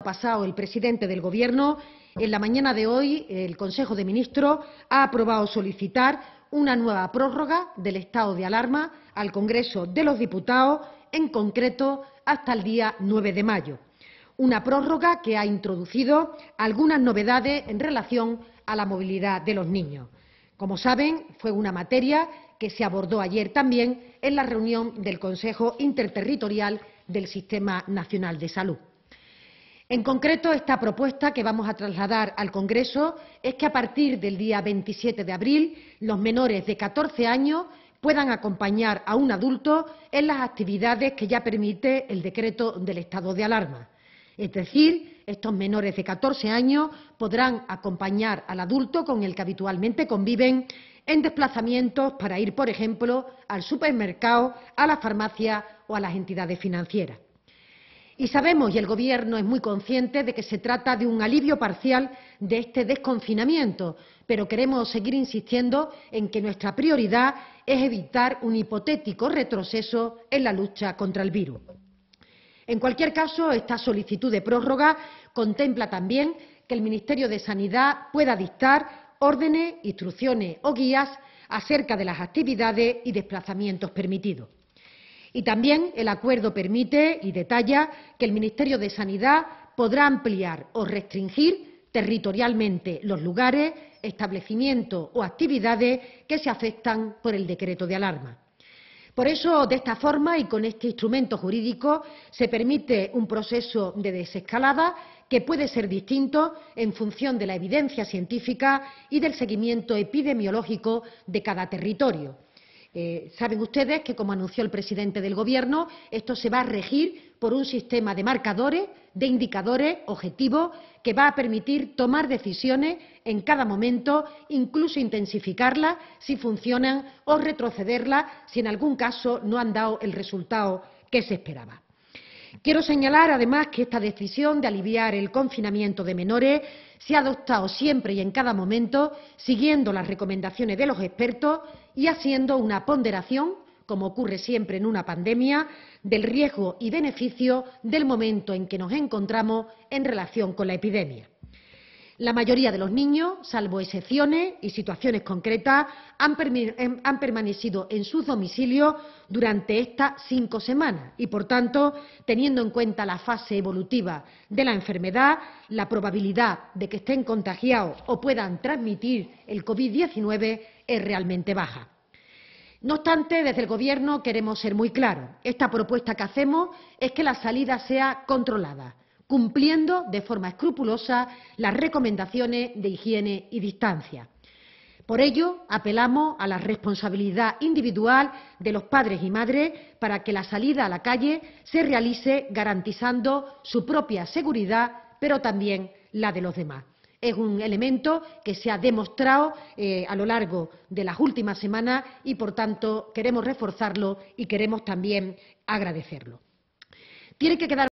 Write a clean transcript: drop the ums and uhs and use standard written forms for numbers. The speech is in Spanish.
pasado el presidente del Gobierno, en la mañana de hoy el Consejo de Ministros ha aprobado solicitar una nueva prórroga del estado de alarma al Congreso de los Diputados, en concreto hasta el día 9 de mayo. Una prórroga que ha introducido algunas novedades en relación a la movilidad de los niños. Como saben, fue una materia que se abordó ayer también en la reunión del Consejo Interterritorial del Sistema Nacional de Salud. En concreto, esta propuesta que vamos a trasladar al Congreso es que a partir del día 27 de abril los menores de 14 años puedan acompañar a un adulto en las actividades que ya permite el decreto del estado de alarma. Es decir, estos menores de 14 años podrán acompañar al adulto con el que habitualmente conviven en desplazamientos para ir, por ejemplo, al supermercado, a la farmacia o a las entidades financieras. Y sabemos, y el Gobierno es muy consciente, de que se trata de un alivio parcial de este desconfinamiento, pero queremos seguir insistiendo en que nuestra prioridad es evitar un hipotético retroceso en la lucha contra el virus. En cualquier caso, esta solicitud de prórroga contempla también que el Ministerio de Sanidad pueda dictar órdenes, instrucciones o guías acerca de las actividades y desplazamientos permitidos. Y también el acuerdo permite y detalla que el Ministerio de Sanidad podrá ampliar o restringir territorialmente los lugares, establecimientos o actividades que se afectan por el decreto de alarma. Por eso, de esta forma y con este instrumento jurídico, se permite un proceso de desescalada que puede ser distinto en función de la evidencia científica y del seguimiento epidemiológico de cada territorio. Saben ustedes que, como anunció el presidente del Gobierno, esto se va a regir por un sistema de marcadores, de indicadores objetivos, que va a permitir tomar decisiones en cada momento, incluso intensificarlas si funcionan o retrocederlas si en algún caso no han dado el resultado que se esperaba. Quiero señalar, además, que esta decisión de aliviar el confinamiento de menores se ha adoptado siempre y en cada momento siguiendo las recomendaciones de los expertos y haciendo una ponderación, como ocurre siempre en una pandemia, del riesgo y beneficio del momento en que nos encontramos en relación con la epidemia. La mayoría de los niños, salvo excepciones y situaciones concretas, han permanecido en sus domicilios durante estas 5 semanas y, por tanto, teniendo en cuenta la fase evolutiva de la enfermedad, la probabilidad de que estén contagiados o puedan transmitir el COVID-19 es realmente baja. No obstante, desde el Gobierno queremos ser muy claros. Esta propuesta que hacemos es que la salida sea controlada, cumpliendo de forma escrupulosa las recomendaciones de higiene y distancia. Por ello, apelamos a la responsabilidad individual de los padres y madres para que la salida a la calle se realice garantizando su propia seguridad, pero también la de los demás. Es un elemento que se ha demostrado a lo largo de las últimas semanas y, por tanto, queremos reforzarlo y queremos también agradecerlo. Tiene que quedar